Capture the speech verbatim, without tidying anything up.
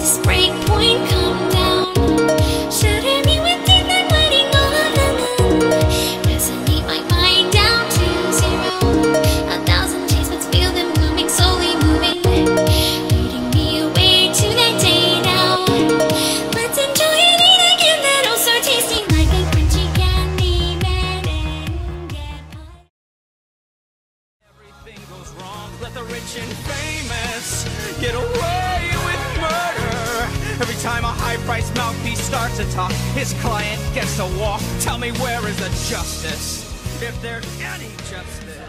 this break point come down? Shatter me with teeth and writing all of them in. Resonate my mind down to zero. A thousand taste buds feel them moving, slowly moving, leading me away to that day now. Let's enjoy and eat again, then I'll start tasting like a crunchy candy man and get high. Everything goes wrong, let the rich and famous get away with murder. Every time a high-priced mouthpiece starts to talk, his client gets to walk. Tell me, where is the justice, if there's any justice?